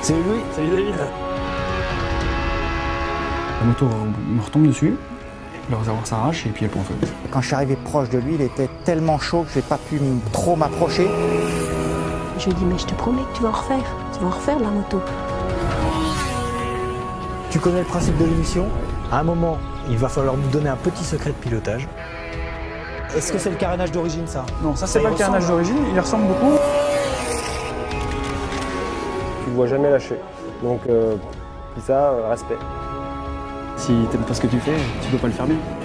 Salut Louis. Salut David. La moto me retombe dessus, le réservoir s'arrache et puis elle prend feu. Quand je suis arrivé proche de lui, il était tellement chaud que j'ai pas pu trop m'approcher. Je lui ai dit, mais je te promets que tu vas en refaire de la moto. Tu connais le principe de l'émission. À un moment, il va falloir nous donner un petit secret de pilotage. Est-ce que c'est le carénage d'origine, ça? Non, ça c'est pas le carénage d'origine, il ressemble beaucoup. Tu ne vois jamais lâcher. Donc, respect. Si t'aimes pas ce que tu fais, tu peux pas le faire bien.